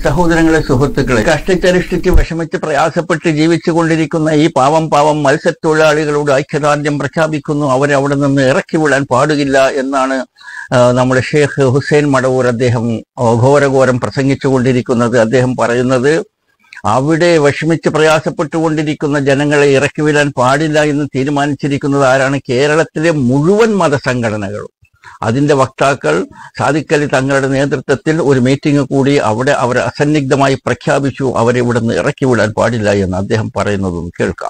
സഹോദരങ്ങളെ, സുഹൃത്തുക്കളെ, കഷ്ടിച്ചരിഷ്ടിച്ച് വിഷമിച്ച് പ്രയാസപ്പെട്ട് ജീവിച്ചു കൊണ്ടിരിക്കുന്ന ഈ പാവം മത്സ്യത്തൊഴിലാളികളോട് ഐക്യദാർഢ്യം പ്രഖ്യാപിക്കുന്നു. അവരെ അവിടെ നിന്ന് ഇറക്കി വിടാൻ പാടുകില്ല എന്നാണ് നമ്മുടെ ഷേഖ് ഹുസൈൻ മടവൂർ അദ്ദേഹം ഘോരഘോരം പ്രസംഗിച്ചു കൊണ്ടിരിക്കുന്നത്. അദ്ദേഹം പറയുന്നത്, അവിടെ വിഷമിച്ച് പ്രയാസപ്പെട്ടുകൊണ്ടിരിക്കുന്ന ജനങ്ങളെ ഇറക്കി വിടാൻ പാടില്ല എന്ന് തീരുമാനിച്ചിരിക്കുന്നത് ആരാണ്? കേരളത്തിലെ മുഴുവൻ മതസംഘടനകളും. അതിന്റെ വക്താക്കൾ സാദിഖ് അലി തങ്ങളുടെ നേതൃത്വത്തിൽ ഒരു മീറ്റിംഗ് കൂടി അവിടെ അവർ അസന്നിഗ്ധമായി പ്രഖ്യാപിച്ചു, അവരെ ഇവിടെ നിന്ന് ഇറക്കി വിടാൻ പാടില്ല എന്ന് അദ്ദേഹം പറയുന്നതും കേൾക്കാം.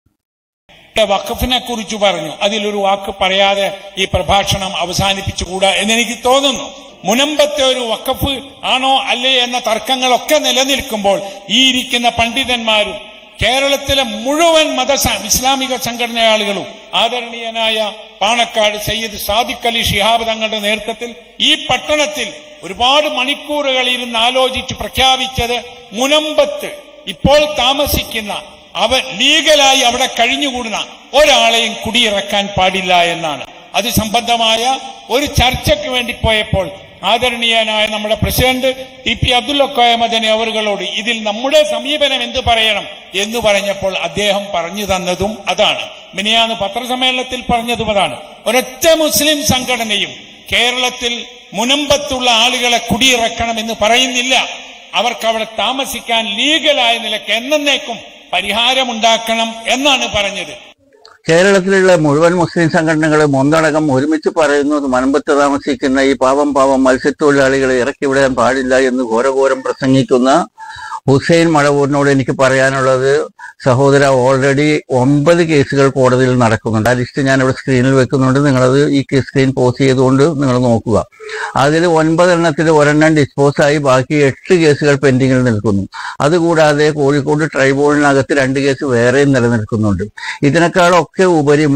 വഖഫിനെ കുറിച്ച് പറഞ്ഞു, അതിലൊരു വാക്ക് പറയാതെ ഈ പ്രഭാഷണം അവസാനിപ്പിച്ചുകൂടാ എന്നെനിക്ക് തോന്നുന്നു. മുനമ്പത്തെ ഒരു വഖഫ് ആണോ അല്ലേ എന്ന തർക്കങ്ങളൊക്കെ നിലനിൽക്കുമ്പോൾ ഈ ഇരിക്കുന്ന പണ്ഡിതന്മാരും കേരളത്തിലെ മുഴുവൻ ഇസ്ലാമിക സംഘടനയാളുകളും ആദരണീയനായ പാണക്കാട് സയ്യിദ് സാദിഖ് അലി ശിഹാബ് തങ്ങളുടെ നേതൃത്വത്തിൽ ഈ പട്ടണത്തിൽ ഒരുപാട് മണിക്കൂറുകൾ ഇരുന്ന് ആലോചിച്ച് പ്രഖ്യാപിച്ചത് മുനമ്പത്ത് ഇപ്പോൾ താമസിക്കുന്ന ലീഗലായി അവിടെ കഴിഞ്ഞുകൂടുന്ന ഒരാളെയും കുടിയിറക്കാൻ പാടില്ല എന്നാണ്. അത് സംബന്ധമായ ഒരു ചർച്ചയ്ക്ക് വേണ്ടി പോയപ്പോൾ ആദരണീയനായ നമ്മുടെ പ്രസിഡന്റ് TP അബ്ദുൽ മദനി അവറുകളോട് ഇതിൽ നമ്മുടെ സമീപനം എന്ത് പറയണം എന്ന് പറഞ്ഞപ്പോൾ അദ്ദേഹം പറഞ്ഞു തന്നതും അതാണ്. മിനിയാന്ന് പത്രസമ്മേളനത്തിൽ പറഞ്ഞതും അതാണ്. ഒരൊറ്റ മുസ്ലിം സംഘടനയും കേരളത്തിൽ മുനമ്പത്തുള്ള ആളുകളെ കുടിയിറക്കണം എന്ന് പറയുന്നില്ല. അവർക്ക് അവിടെ താമസിക്കാൻ ലീഗലായ നിലയ്ക്ക് എന്നേക്കും പരിഹാരമുണ്ടാക്കണം എന്നാണ് പറഞ്ഞത്. കേരളത്തിലുള്ള മുഴുവൻ മുസ്ലിം സംഘടനകളും ഒന്നടങ്കം ഒരുമിച്ച് പറയുന്നത് മുനമ്പത്ത് താമസിക്കുന്ന ഈ പാവം മത്സ്യത്തൊഴിലാളികളെ ഇറക്കി വിടാൻ പാടില്ല എന്ന് ഘോരഘോരം പ്രസംഗിക്കുന്ന ഹുസൈൻ മടവൂരിനോട് എനിക്ക് പറയാനുള്ളത്, സഹോദര, ഓൾറെഡി 9 കേസുകൾ കോടതിയിൽ നടക്കുന്നുണ്ട്. ആ ലിസ്റ്റ് ഞാൻ ഇവിടെ സ്ക്രീനിൽ വെക്കുന്നുണ്ട്. നിങ്ങളത് ഈ സ്ക്രീൻ പോസ് ചെയ്തുകൊണ്ട് നിങ്ങൾ നോക്കുക. അതിൽ 9 എണ്ണത്തിൽ ഒരെണ്ണം ഡിസ്പോസായി, ബാക്കി 8 കേസുകൾ പെൻഡിങ്ങിൽ നിൽക്കുന്നു. അതുകൂടാതെ കോഴിക്കോട് ട്രൈബ്യൂണലിനകത്ത് 2 കേസ് വേറെയും നിലനിൽക്കുന്നുണ്ട്. ഇതിനേക്കാളൊക്കെ ഉപരി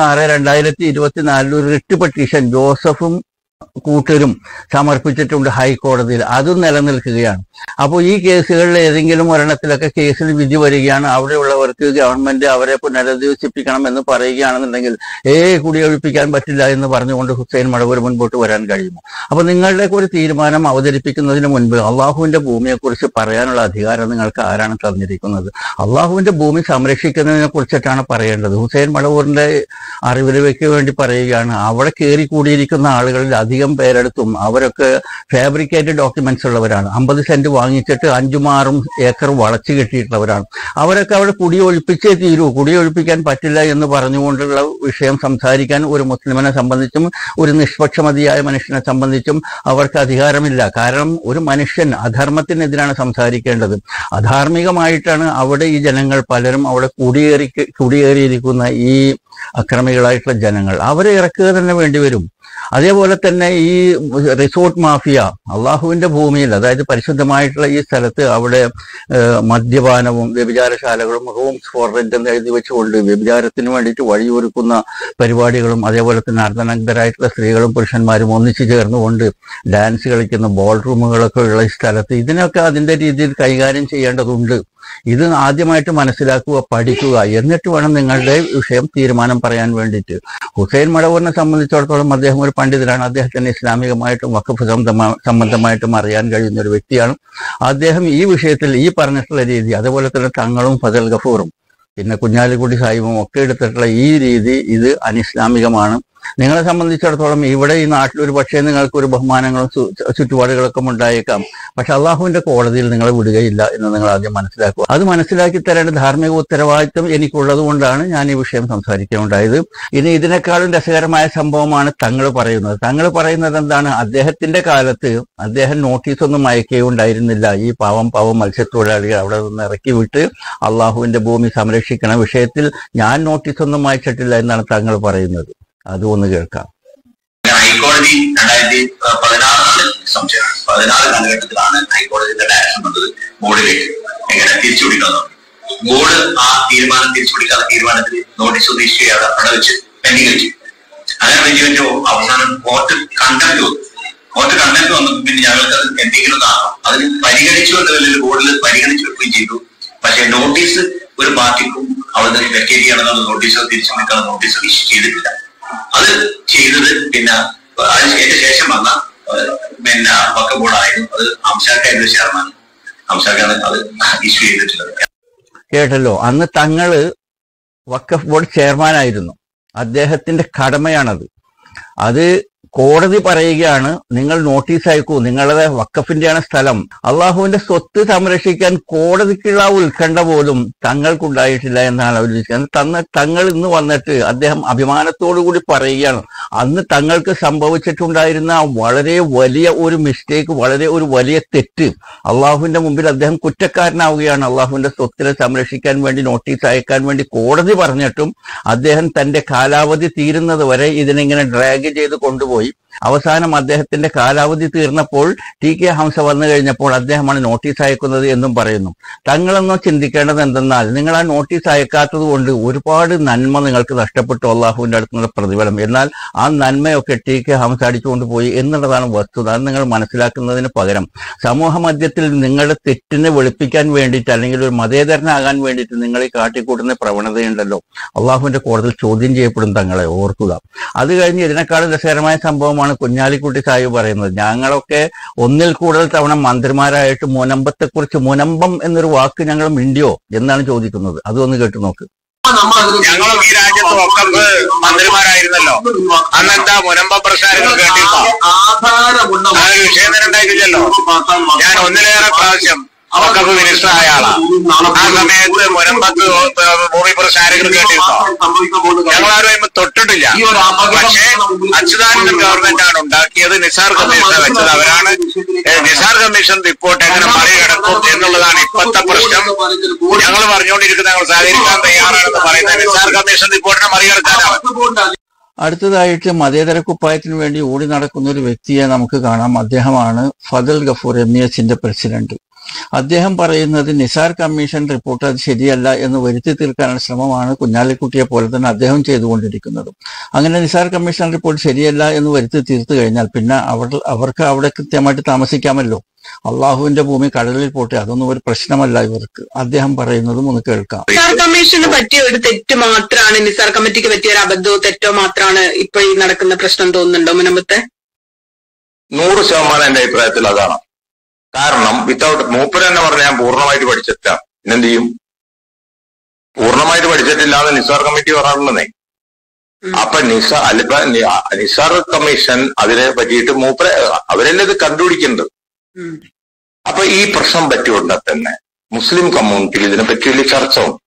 3/6/2024 ഒരു റിട്ട് പെറ്റീഷൻ ജോസഫും കൂട്ടരും സമർപ്പിച്ചിട്ടുണ്ട് ഹൈക്കോടതിയിൽ. അതും നിലനിൽക്കുകയാണ്. അപ്പോൾ ഈ കേസുകളിൽ ഏതെങ്കിലും ഒരെണ്ണത്തിലൊക്കെ കേസിൽ വിധി വരികയാണ്, അവിടെയുള്ളവർക്ക് ഗവൺമെന്റ് അവരെ പുനരധിവസിപ്പിക്കണം എന്ന് പറയുകയാണെന്നുണ്ടെങ്കിൽ കുടിയൊഴിപ്പിക്കാൻ പറ്റില്ല എന്ന് പറഞ്ഞുകൊണ്ട് ഹുസൈൻ മടവൂർ മുൻപോട്ട് വരാൻ കഴിയുമോ? അപ്പൊ നിങ്ങളുടെ ഒരു തീരുമാനം അവതരിപ്പിക്കുന്നതിന് മുൻപ് അള്ളാഹുവിന്റെ ഭൂമിയെക്കുറിച്ച് പറയാനുള്ള അധികാരം നിങ്ങൾക്ക് ആരാണ് തന്നിരിക്കുന്നത്? അള്ളാഹുവിന്റെ ഭൂമി സംരക്ഷിക്കുന്നതിനെ കുറിച്ചിട്ടാണ് പറയേണ്ടത്. ഹുസൈൻ മടവൂരിന്റെ അറിവിലേക്ക് വേണ്ടി പറയുകയാണ്, അവിടെ കയറി കൂടിയിരിക്കുന്ന ആളുകളിൽ അധികം പേരെടുത്തും അവരൊക്കെ ഫാബ്രിക്കേറ്റഡ് ഡോക്യുമെന്റ്സ് ഉള്ളവരാണ്. 50 സെന്റ് വാങ്ങിച്ചിട്ട് 5-6 ഏക്കർ വളച്ചു കെട്ടിയിട്ടുള്ളവരാണ്. അവരൊക്കെ അവിടെ കുടിയൊഴിപ്പിച്ചേ തീരൂ, കുടിയൊഴിപ്പിക്കാൻ പറ്റില്ല എന്ന് പറഞ്ഞുകൊണ്ടുള്ള വിഷയം സംസാരിക്കാൻ ഒരു മുസ്ലിമിനെ സംബന്ധിച്ചും ഒരു നിഷ്പക്ഷമതിയായ മനുഷ്യനെ സംബന്ധിച്ചും അവർക്ക് അധികാരമില്ല. കാരണം ഒരു മനുഷ്യൻ അധർമ്മത്തിനെതിരാണ് സംസാരിക്കേണ്ടത്. അധാർമികമായിട്ടാണ് അവിടെ ഈ ജനങ്ങൾ പലരും അവിടെ കുടിയേറിയിരിക്കുന്ന ഈ അക്രമികളായിട്ടുള്ള ജനങ്ങൾ, അവരെ ഇറക്കുക തന്നെ വേണ്ടിവരും. അതേപോലെ തന്നെ ഈ റിസോർട്ട് മാഫിയ അള്ളാഹുവിന്റെ ഭൂമിയിൽ, അതായത് പരിശുദ്ധമായിട്ടുള്ള ഈ സ്ഥലത്ത് അവിടെ മദ്യപാനവും വ്യഭിചാരശാലകളും റൂംസ് ഫോർ റെന്റ് എന്ന് എഴുതി വെച്ചുകൊണ്ട് വ്യഭിചാരത്തിന് വേണ്ടിയിട്ട് വഴിയൊരുക്കുന്ന പരിപാടികളും, അതേപോലെ തന്നെ അർദ്ധനഗ്നരായിട്ടുള്ള സ്ത്രീകളും പുരുഷന്മാരും ഒന്നിച്ചു ചേർന്നുകൊണ്ട് ഡാൻസ് കളിക്കുന്ന ബോൾ റൂമുകളൊക്കെ ഉള്ള ഈ സ്ഥലത്ത് ഇതിനൊക്കെ അതിന്റെ രീതിയിൽ കൈകാര്യം ചെയ്യേണ്ടതുണ്ട്. ഇത് ആദ്യമായിട്ട് മനസ്സിലാക്കുക, പഠിക്കുക, എന്നിട്ട് വേണം നിങ്ങളുടെ വിഷയം തീരുമാനം പറയാൻ വേണ്ടിയിട്ട്. ഹുസൈൻ മടവൂരിനെ സംബന്ധിച്ചിടത്തോളം അദ്ദേഹം ഒരു പണ്ഡിതനാണ്. അദ്ദേഹത്തിന് ഇസ്ലാമികമായിട്ടും വഖഫ് സംബന്ധമായിട്ടും അറിയാൻ കഴിയുന്ന ഒരു വ്യക്തിയാണ്. അദ്ദേഹം ഈ വിഷയത്തിൽ ഈ പറഞ്ഞിട്ടുള്ള രീതി, അതുപോലെ തന്നെ തങ്ങളും ഫസൽ ഗഫൂറും പിന്നെ കുഞ്ഞാലിക്കുട്ടി സാഹിബും ഒക്കെ എടുത്തിട്ടുള്ള ഈ രീതി ഇത് അനിസ്ലാമികമാണ്. നിങ്ങളെ സംബന്ധിച്ചിടത്തോളം ഇവിടെ ഈ നാട്ടിൽ ഒരു പക്ഷേ നിങ്ങൾക്ക് ഒരു ബഹുമാനങ്ങളും ചുറ്റുപാടുകളൊക്കെ ഉണ്ടായേക്കാം. പക്ഷെ അള്ളാഹുവിന്റെ കോടതിയിൽ നിങ്ങളെ വിടുകയില്ല എന്ന് നിങ്ങൾ ആദ്യം മനസ്സിലാക്കുക. അത് മനസ്സിലാക്കി തരേണ്ട ധാർമ്മിക ഉത്തരവാദിത്വം എനിക്കുള്ളത് കൊണ്ടാണ് ഞാൻ ഈ വിഷയം സംസാരിക്കുകയുണ്ടായത്. ഇനി ഇതിനേക്കാളും രസകരമായ സംഭവമാണ് തങ്ങൾ പറയുന്നത്. തങ്ങൾ പറയുന്നത് എന്താണ്? അദ്ദേഹത്തിന്റെ കാലത്ത് അദ്ദേഹം നോട്ടീസൊന്നും അയക്കുകയുണ്ടായിരുന്നില്ല. ഈ പാവം മത്സ്യത്തൊഴിലാളികൾ അവിടെ നിന്ന് ഇറക്കി വിട്ട് അള്ളാഹുവിന്റെ ഭൂമി സംരക്ഷിക്കണ വിഷയത്തിൽ ഞാൻ നോട്ടീസൊന്നും അയച്ചിട്ടില്ല എന്നാണ് തങ്ങൾ പറയുന്നത്. അതും ഒന്ന് കേൾക്കാം. ഹൈക്കോടതി 2016 സംശയം 16 കാലഘട്ടത്തിലാണ് ഹൈക്കോടതിയുടെ ഡയറക്ഷൻ വന്നത് ബോർഡിലേക്ക് എങ്ങനെ തിരിച്ചുപിടിക്കുന്നത്. ബോർഡ് ആ തീരുമാനം തിരിച്ചുപിടിക്കാത്ത തീരുമാനത്തിൽ നോട്ടീസ് ഇഷ്യൂ ചെയ്യാതെ അവിടെ വെച്ച് പെൻഡിങ് വെച്ചു. അങ്ങനെ വെച്ചു അവസാനം കോർട്ട് കണ്ടന്റ് വന്നു. പിന്നെ ഞങ്ങൾക്ക് അത് എന്തെങ്കിലും കാണാം, അതിന് പരിഗണിച്ചു എന്നതിൽ ബോർഡിൽ പരിഗണിച്ചു വെക്കുകയും ചെയ്തു. പക്ഷെ നോട്ടീസ് ഒരു പാർട്ടിക്കും അവിടെ വെക്കേറ്റ് ചെയ്യണമെന്നുള്ള നോട്ടീസോ തിരിച്ചുപിടിക്കാനുള്ള നോട്ടീസോ ഇഷ്യൂ ചെയ്തിട്ടില്ല. അത് ചെയ്തത് പിന്നെ അതിന് ശേഷം വന്ന വക്ക ബോർഡായിരുന്നു. അത് അംശാക്കായിരുന്നു ചെയർമാൻ. ഹംസാക്കാണ് അത് ഇഷ്യൂ ചെയ്തിട്ടുള്ളത്. കേട്ടല്ലോ, അന്ന് തങ്ങള് വഖഫ് ബോർഡ് ചെയർമാനായിരുന്നു. അദ്ദേഹത്തിന്റെ കടമയാണത്. അത് കോടതി പറയുകയാണ്, നിങ്ങൾ നോട്ടീസ് അയക്കൂ, നിങ്ങളുടെ വഖഫിന്റെയാണ് സ്ഥലം. അള്ളാഹുവിന്റെ സ്വത്ത് സംരക്ഷിക്കാൻ കോടതിക്കുള്ള ഉത്കണ്ഠ പോലും തങ്ങൾക്കുണ്ടായിട്ടില്ല എന്നാണ് അവർ വിശ്വസിക്കുന്നത്. തങ്ങൾ ഇന്ന് വന്നിട്ട് അദ്ദേഹം അഭിമാനത്തോടു കൂടി പറയുകയാണ്, അന്ന് തങ്ങൾക്ക് സംഭവിച്ചിട്ടുണ്ടായിരുന്ന വളരെ വലിയ ഒരു മിസ്റ്റേക്ക്, വളരെ ഒരു വലിയ തെറ്റ്, അള്ളാഹുവിന്റെ മുമ്പിൽ അദ്ദേഹം കുറ്റക്കാരനാവുകയാണ്. അള്ളാഹുവിന്റെ സ്വത്തിനെ സംരക്ഷിക്കാൻ വേണ്ടി നോട്ടീസ് അയക്കാൻ വേണ്ടി കോടതി പറഞ്ഞിട്ടും അദ്ദേഹം തന്റെ കാലാവധി തീരുന്നത് വരെ ഇതിനെങ്ങനെ ഡ്രാഗ് ചെയ്ത് കൊണ്ടുപോയി. അവസാനം അദ്ദേഹത്തിന്റെ കാലാവധി തീർന്നപ്പോൾ ടി.കെ. ഹംസ വന്നു കഴിഞ്ഞപ്പോൾ അദ്ദേഹമാണ് നോട്ടീസ് അയക്കുന്നത് എന്നും പറയുന്നു. തങ്ങളൊന്നും ചിന്തിക്കേണ്ടത് എന്തെന്നാൽ, നിങ്ങൾ ആ നോട്ടീസ് അയക്കാത്തത് കൊണ്ട് ഒരുപാട് നന്മ നിങ്ങൾക്ക് നഷ്ടപ്പെട്ടു, അള്ളാഹുവിന്റെ അടുത്തുള്ള പ്രതിഫലം. എന്നാൽ ആ നന്മയൊക്കെ ടി.കെ. ഹംസ അടിച്ചുകൊണ്ട് പോയി എന്നുള്ളതാണ് വസ്തുത. അത് നിങ്ങൾ മനസ്സിലാക്കുന്നതിന് പകരം സമൂഹ മധ്യത്തിൽ നിങ്ങളുടെ തെറ്റിനെ വെളുപ്പിക്കാൻ വേണ്ടിയിട്ട്, അല്ലെങ്കിൽ ഒരു മതേതരനാകാൻ വേണ്ടിയിട്ട് നിങ്ങൾ ഈ കാട്ടിക്കൂട്ടുന്ന പ്രവണതയുണ്ടല്ലോ, അള്ളാഹുവിന്റെ കോടതിയിൽ ചോദ്യം ചെയ്യപ്പെടും. തങ്ങളെ ഓർക്കുക. അത് കഴിഞ്ഞ് ഇതിനേക്കാളും രസകരമായ സംഭവമാണ് കുഞ്ഞാലിക്കുട്ടി സാഹിബ് പറയുന്നത്. ഞങ്ങളൊക്കെ ഒന്നിൽ കൂടുതൽ തവണ മന്ത്രിമാരായിട്ട് മുനമ്പത്തെക്കുറിച്ച്, മുനമ്പം എന്നൊരു വാക്ക് ഞങ്ങൾ മിണ്ടിയോ എന്നാണ് ചോദിക്കുന്നത്. അതൊന്ന് കേട്ടു നോക്ക്. ഞങ്ങളൊക്കെ ഈ രാജ്യത്ത് വഖഫ് മന്ത്രിമാരായിരുന്നല്ലോ, അന്നെന്താ മുനമ്പം പ്രശ്നങ്ങൾ കേട്ടിരുന്നോ? അതൊരു വിഷയം തന്നെ ഉണ്ടായിട്ടില്ലല്ലോ. ഞാൻ ഒന്നിലേറെ പ്രാവശ്യം വഖഫ് മിനിസ്റ്റർ ആയ ആളാണ്. ആ സമയത്ത് മുനമ്പത്ത് ഭൂമി പ്രശ്നങ്ങൾ കേട്ടിരുന്നോ? ഞങ്ങളാരും തൊട്ടിട്ടില്ല. പക്ഷേ അച്യുതാനന്ദൻ ഗവൺമെന്റ് ആണ് ഉണ്ടാക്കിയത്, നിസാർ കമ്മീഷനെ വെച്ചത് അവരാണ്. നിസാർ കമ്മീഷൻ റിപ്പോർട്ട് എങ്ങനെ മറികടക്കും എന്നുള്ളതാണ് ഇപ്പോഴത്തെ പ്രശ്നം. ഞങ്ങൾ പറഞ്ഞുകൊണ്ടിരിക്കുന്നത് ഞങ്ങൾ സഹകരിക്കാൻ തയ്യാറാണെന്ന് പറയുന്നത് നിസാർ കമ്മീഷൻ റിപ്പോർട്ടിനെ മറികടക്കാനാണ്. അടുത്തതായിട്ട് മതേതര കുപ്പായത്തിന് വേണ്ടി ഓടി നടക്കുന്ന ഒരു വ്യക്തിയെ നമുക്ക് കാണാം. അദ്ദേഹമാണ് ഫദൽ ഗഫൂർ MEHന്റെ പ്രസിഡന്റ്. അദ്ദേഹം പറയുന്നത് നിസാർ കമ്മീഷൻ റിപ്പോർട്ട് അത് ശരിയല്ല എന്ന് വരുത്തി തീർക്കാനുള്ള ശ്രമമാണ് കുഞ്ഞാലിക്കുട്ടിയെ പോലെ തന്നെ അദ്ദേഹം ചെയ്തുകൊണ്ടിരിക്കുന്നത്. അങ്ങനെ നിസാർ കമ്മീഷൻ റിപ്പോർട്ട് ശരിയല്ല എന്ന് വരുത്തി തീർത്തു കഴിഞ്ഞാൽ പിന്നെ അവർക്ക് അവിടെ കൃത്യമായിട്ട് താമസിക്കാമല്ലോ. അള്ളാഹുവിന്റെ ഭൂമി കടലിൽ പോട്ടെ, അതൊന്നും ഒരു പ്രശ്നമല്ല ഇവർക്ക്. അദ്ദേഹം പറയുന്നതും ഒന്ന് കേൾക്കാം. നിസാർ കമ്മീഷന് പറ്റിയ ഒരു തെറ്റ് മാത്രമാണ്, നിസാർ കമ്മിറ്റിക്ക് പറ്റിയ ഒരു അബദ്ധമോ തെറ്റോ മാത്രമാണ് ഇപ്പോൾ ഈ നടക്കുന്ന പ്രശ്നം തോന്നുന്നുണ്ടോ മുനമ്പത്തെ? 100% എന്റെ അഭിപ്രായത്തിൽ അതാണ്. കാരണം മൂപ്പര് തന്നെ പറഞ്ഞ ഞാൻ പൂർണ്ണമായിട്ട് പഠിച്ചിട്ടില്ല, പിന്നെന്ത് ചെയ്യും? പൂർണ്ണമായിട്ട് പഠിച്ചിട്ടില്ല എന്ന് നിസാർ കമ്മിറ്റി പറഞ്ഞിട്ടുണ്ടെന്നേ. അപ്പൊ നിസാർ കമ്മീഷൻ അതിനെ പറ്റിയിട്ട് മൂപ്പരെ അവരല്ലേ ഇത് കണ്ടുപിടിക്കേണ്ടത്. അപ്പൊ ഈ പ്രശ്നം പറ്റിയുണ്ടെങ്കിൽ തന്നെ മുസ്ലിം കമ്മ്യൂണിറ്റിയിൽ ഇതിനെ പറ്റി വലിയ ചർച്ച ഉണ്ട്.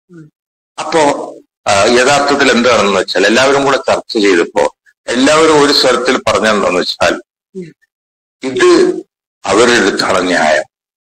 അപ്പോ യഥാർത്ഥത്തിൽ എന്താണെന്ന് വെച്ചാൽ എല്ലാവരും കൂടെ ചർച്ച ചെയ്തപ്പോ എല്ലാവരും ഒരു സ്വരത്തിൽ പറഞ്ഞെന്താന്ന് വെച്ചാൽ, ഇത് അവരുടെ അടുത്താണ് ന്യായം,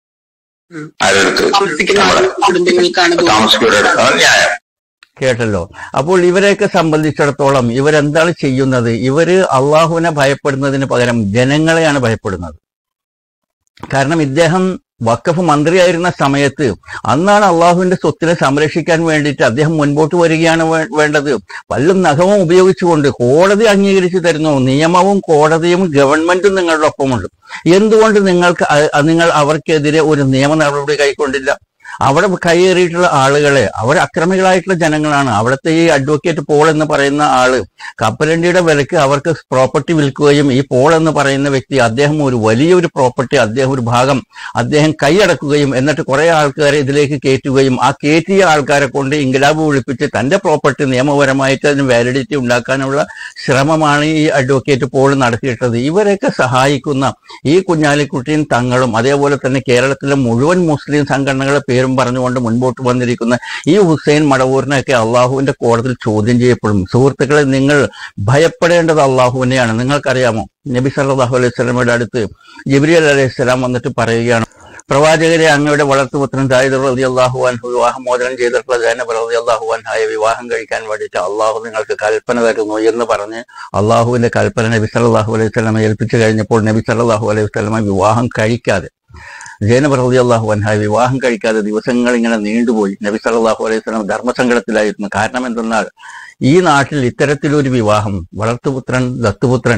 താമസിക്കുന്നവരുടെ ന്യായം. കേട്ടല്ലോ. അപ്പോൾ ഇവരെയൊക്കെ സംബന്ധിച്ചിടത്തോളം ഇവരെന്താണ് ചെയ്യുന്നത്? ഇവര് അള്ളാഹുവിനെ ഭയപ്പെടുന്നതിന് പകരം ജനങ്ങളെയാണ് ഭയപ്പെടുന്നത്. കാരണം ഇദ്ദേഹം വഖഫ് മന്ത്രിയായിരുന്ന സമയത്ത് അന്നാണ് അള്ളാഹുവിന്റെ സ്വത്തിനെ സംരക്ഷിക്കാൻ വേണ്ടിയിട്ട് അദ്ദേഹം മുൻപോട്ട് വരികയാണ് വേണ്ടത്. പല്ലും നഖവും ഉപയോഗിച്ചുകൊണ്ട് കോടതി അംഗീകരിച്ചു തരുന്നു. നിയമവും കോടതിയും ഗവൺമെന്റും നിങ്ങളുടെ ഒപ്പമുണ്ട്. എന്തുകൊണ്ട് നിങ്ങൾ അവർക്കെതിരെ ഒരു നിയമ നടപടി കൈക്കൊണ്ടില്ല? അവിടെ കയ്യേറിയിട്ടുള്ള ആളുകളെ, അവർ അക്രമികളായിട്ടുള്ള ജനങ്ങളാണ്. അവിടുത്തെ ഈ അഡ്വക്കേറ്റ് പോൾ എന്ന് പറയുന്ന ആള് കപ്പലണ്ടിയുടെ വിലക്ക് അവർക്ക് പ്രോപ്പർട്ടി വിൽക്കുകയും, ഈ പോൾ എന്ന് പറയുന്ന വ്യക്തി അദ്ദേഹം ഒരു വലിയൊരു പ്രോപ്പർട്ടി, അദ്ദേഹം ഒരു ഭാഗം അദ്ദേഹം കൈയടക്കുകയും എന്നിട്ട് കുറെ ആൾക്കാരെ ഇതിലേക്ക് കയറ്റുകയും ആ കയറ്റിയ ആൾക്കാരെ കൊണ്ട് ഇൻക്ലാബ് വിളിപ്പിച്ച് തന്റെ പ്രോപ്പർട്ടി നിയമപരമായിട്ട് അതിന് വാലിഡിറ്റി ഉണ്ടാക്കാനുള്ള ശ്രമമാണ് ഈ അഡ്വക്കേറ്റ് പോൾ നടത്തിയിട്ടത്. ഇവരെയൊക്കെ സഹായിക്കുന്ന ഈ കുഞ്ഞാലിക്കുട്ടിയും തങ്ങളും അതേപോലെ തന്നെ കേരളത്തിലെ മുഴുവൻ മുസ്ലിം സംഘടനകളുടെ പേരും പറഞ്ഞുകൊണ്ട് മുൻപോട്ട് വന്നിരിക്കുന്ന ഈ ഹുസൈൻ മടവൂരിനെയൊക്കെ അള്ളാഹുവിന്റെ കോടതിയിൽ ചോദ്യം ചെയ്യപ്പെടും. സുഹൃത്തുക്കളെ, നിങ്ങൾ ഭയപ്പെടേണ്ടത് അള്ളാഹുവിനെയാണ്. നിങ്ങൾക്കറിയാമോ, നബി സല്ലല്ലാഹു അലൈഹി വസല്ലമയുടെ അടുത്ത് ജിബ്രീൽ അലൈഹിസ്സലാം വന്നിട്ട് പറയുകയാണ്, പ്രവാചകരെ, അങ്ങയുടെ വളർത്തുപുത്രൻ ദാവൂദ് റളിയല്ലാഹു അൻഹു വിവാഹമോചനം ചെയ്തിട്ടുള്ള സൈനബ് റളിയല്ലാഹു അൻഹയെ വിവാഹം കഴിക്കാൻ വേണ്ടിയിട്ട് അള്ളാഹു നിങ്ങൾക്ക് കൽപ്പന തരുന്നു എന്ന് പറഞ്ഞ് അള്ളാഹുവിന്റെ കൽപ്പന നബി സല്ലല്ലാഹു അലൈഹി വസല്ലമ ഏൽപ്പിച്ചു കഴിഞ്ഞപ്പോൾ നബി സല്ലല്ലാഹു അലൈഹി വസല്ലമ വിവാഹം കഴിക്കാതെ, സൈനബ് റളിയല്ലാഹു അൻഹയെ വിവാഹം കഴിക്കാതെ ദിവസങ്ങൾ ഇങ്ങനെ നീണ്ടുപോയി. നബി സല്ലല്ലാഹു അലൈഹി വസല്ലം ധർമ്മസങ്കടത്തിലായിരുന്നു. കാരണം എന്തെന്നാൽ ഈ നാട്ടിൽ ഇത്തരത്തിലൊരു വിവാഹം, വളർത്തുപുത്രൻ ദത്തുപുത്രൻ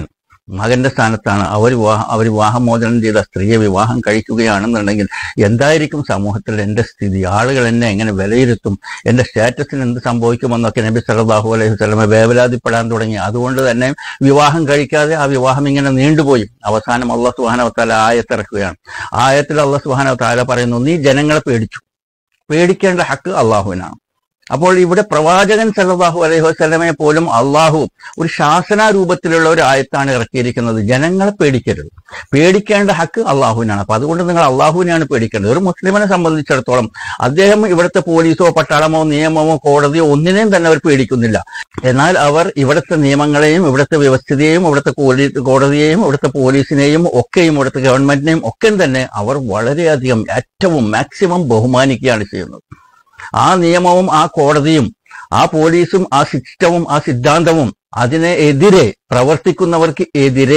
മകന്റെ സ്ഥാനത്താണ് അവർ വിവാഹമോചനം ചെയ്ത സ്ത്രീയെ വിവാഹം കഴിക്കുകയാണെന്നുണ്ടെങ്കിൽ എന്തായിരിക്കും സമൂഹത്തിൽ എൻ്റെ സ്ഥിതി? ആളുകൾ എന്നെ എങ്ങനെ വിലയിരുത്തും? എൻ്റെ സ്റ്റാറ്റസിന് എന്ത് സംഭവിക്കുമെന്നൊക്കെ നബി സല്ലല്ലാഹു അലൈഹി വസല്ലമ വേവലാതിപ്പെടാൻ തുടങ്ങി. അതുകൊണ്ട് തന്നെ വിവാഹം കഴിക്കാതെ ആ വിവാഹം ഇങ്ങനെ നീണ്ടുപോയി. അവസാനം അല്ലാഹു സുബ്ഹാനഹു വ തആല ആയത്തിറക്കുകയാണ്. ആയത്തിൽ അല്ലാഹു സുബ്ഹാനഹു വ തആല പറയുന്നു, നീ ജനങ്ങളെ പേടിച്ചു. പേടിക്കേണ്ട ഹക്ക് അള്ളാഹുവിനാണ്. അപ്പോൾ ഇവിടെ പ്രവാചകൻ സല്ലല്ലാഹു അലൈഹി വസല്ലമയെ പോലും അള്ളാഹു ഒരു ശാസനാരൂപത്തിലുള്ള ഒരു ആയത്താണ് ഇറക്കിയിരിക്കുന്നത്. ജനങ്ങളെ പേടിക്കരുത്, പേടിക്കേണ്ട ഹക്ക് അള്ളാഹുവിനാണ്. അപ്പൊ അതുകൊണ്ട് നിങ്ങൾ അള്ളാഹുവിനെയാണ് പേടിക്കേണ്ടത്. ഒരു മുസ്ലിമിനെ സംബന്ധിച്ചിടത്തോളം അദ്ദേഹം ഇവിടുത്തെ പോലീസോ പട്ടാളമോ നിയമമോ കോടതിയോ ഒന്നിനെയും തന്നെ അവർ പേടിക്കുന്നില്ല. എന്നാൽ അവർ ഇവിടുത്തെ നിയമങ്ങളെയും ഇവിടുത്തെ വ്യവസ്ഥിതിയെയും ഇവിടുത്തെ കോടതിയെയും ഇവിടുത്തെ പോലീസിനെയും ഒക്കെയും ഇവിടുത്തെ ഗവൺമെന്റിനെയും ഒക്കെ തന്നെ അവർ വളരെയധികം ഏറ്റവും മാക്സിമം ബഹുമാനിക്കുകയാണ് ചെയ്യുന്നത്. ആ നിയമവും ആ കോടതിയും ആ പോലീസും ആ സിസ്റ്റവും ആ സിദ്ധാന്തവും അതിനെതിരെ പ്രവർത്തിക്കുന്നവർക്ക് എതിരെ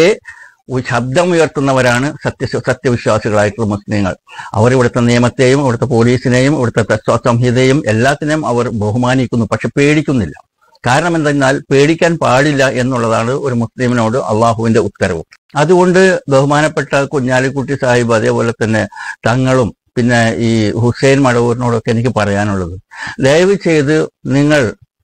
ശബ്ദമുയർത്തുന്നവരാണ് സത്യവിശ്വാസികളായിട്ടുള്ള മുസ്ലിങ്ങൾ. അവർ ഇവിടുത്തെ നിയമത്തെയും ഇവിടുത്തെ പോലീസിനെയും ഇവിടുത്തെ തത്വസംഹിതയും എല്ലാത്തിനെയും അവർ ബഹുമാനിക്കുന്നു, പക്ഷെ പേടിക്കുന്നില്ല. കാരണം എന്തെന്നാൽ പേടിക്കാൻ പാടില്ല എന്നുള്ളതാണ് ഒരു മുസ്ലിമിനോട് അള്ളാഹുവിന്റെ ഉത്തരവ്. അതുകൊണ്ട് ബഹുമാനപ്പെട്ട കുഞ്ഞാലിക്കുട്ടി സാഹിബ് അതേപോലെ തന്നെ തങ്ങളും പിന്നെ ഈ ഹുസൈൻ മടവൂരിനോടൊക്കെ എനിക്ക് പറയാനുള്ളത്, ദയവ് ചെയ്ത് നിങ്ങൾ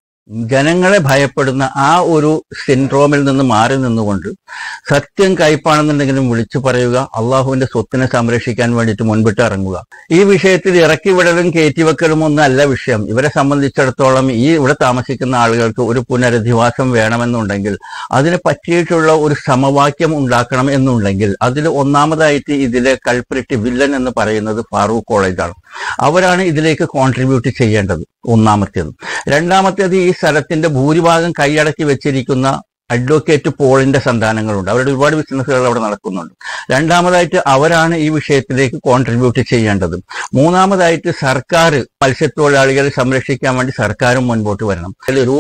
ജനങ്ങളെ ഭയപ്പെടുന്ന ആ ഒരു സിൻഡ്രോമിൽ നിന്ന് മാറി നിന്നുകൊണ്ട് സത്യം കയ്പാണെന്നുണ്ടെങ്കിലും വിളിച്ചു പറയുക, അള്ളാഹുവിന്റെ സ്വത്തിനെ സംരക്ഷിക്കാൻ വേണ്ടിയിട്ട് മുൻപിട്ട് ഇറങ്ങുക. ഈ വിഷയത്തിൽ ഇറക്കിവിടലും കയറ്റിവെക്കലും ഒന്നും അല്ല വിഷയം. ഇവരെ സംബന്ധിച്ചിടത്തോളം ഇവിടെ താമസിക്കുന്ന ആളുകൾക്ക് ഒരു പുനരധിവാസം വേണമെന്നുണ്ടെങ്കിൽ അതിന് പറ്റിയിട്ടുള്ള ഒരു സമവാക്യം ഉണ്ടാക്കണം എന്നുണ്ടെങ്കിൽ അതിൽ ഒന്നാമതായിട്ട് ഇതിലെ കൾപ്രിറ്റ് വില്ലൻ എന്ന് പറയുന്നത് ഫാറൂഖ് കോളേജാണ്. അവരാണ് ഇതിലേക്ക് കോൺട്രിബ്യൂട്ട് ചെയ്യേണ്ടത്, ഒന്നാമത്തേത്. രണ്ടാമത്തേത് ഈ സ്ഥലത്തിന്റെ ഭൂരിഭാഗം കൈയടക്കി വെച്ചിരിക്കുന്ന അഡ്വക്കേറ്റ് പോളിന്റെ സന്താനങ്ങളുണ്ട്. അവരുടെ ഒരുപാട് ബിസിനസ്സുകൾ അവിടെ നടക്കുന്നുണ്ട്. രണ്ടാമതായിട്ട് അവരാണ് ഈ വിഷയത്തിലേക്ക് കോൺട്രിബ്യൂട്ട് ചെയ്യേണ്ടത്. മൂന്നാമതായിട്ട് സർക്കാർ മത്സ്യത്തൊഴിലാളികളെ സംരക്ഷിക്കാൻ വേണ്ടി സർക്കാരും മുൻപോട്ട് വരണം.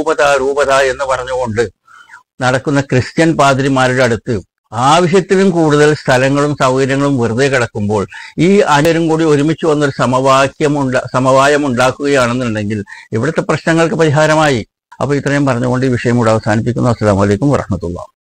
രൂപത എന്ന് പറഞ്ഞുകൊണ്ട് നടക്കുന്ന ക്രിസ്ത്യൻ പാതിരിമാരുടെ അടുത്ത് ആവശ്യത്തിലും കൂടുതൽ സ്ഥലങ്ങളും സൗകര്യങ്ങളും വെറുതെ കിടക്കുമ്പോൾ ഈ അനേരും കൂടി ഒരുമിച്ച് വന്നൊരു സമവായം ഉണ്ടാക്കുകയാണെന്നുണ്ടെങ്കിൽ ഇവിടുത്തെ പ്രശ്നങ്ങൾക്ക് പരിഹാരമായി. അപ്പൊ ഇത്രയും പറഞ്ഞുകൊണ്ട് ഈ വിഷയം കൂടെ അവസാനിപ്പിക്കുന്നു. അസ്സലാമു അലൈക്കും വറഹ്മത്തുള്ളാഹി.